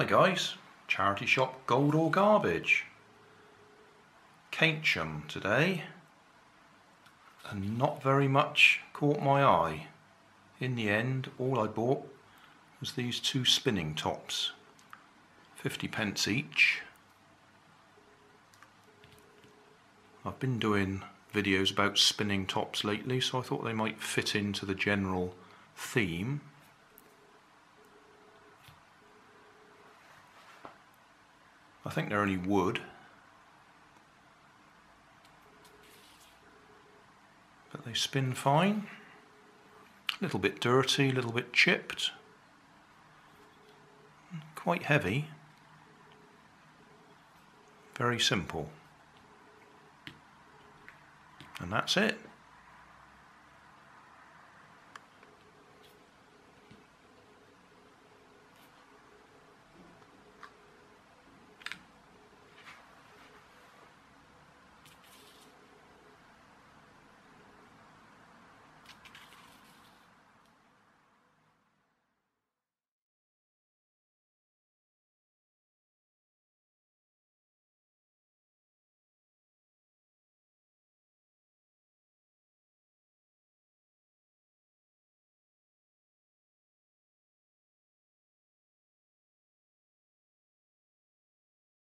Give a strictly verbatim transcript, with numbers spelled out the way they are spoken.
Hi guys, charity shop Gold or Garbage. Keynsham today, and not very much caught my eye. In the end, all I bought was these two spinning tops, fifty pence each. I've been doing videos about spinning tops lately, so I thought they might fit into the general theme. I think they're only wood, but they spin fine. A little bit dirty, a little bit chipped, quite heavy, very simple. And that's it.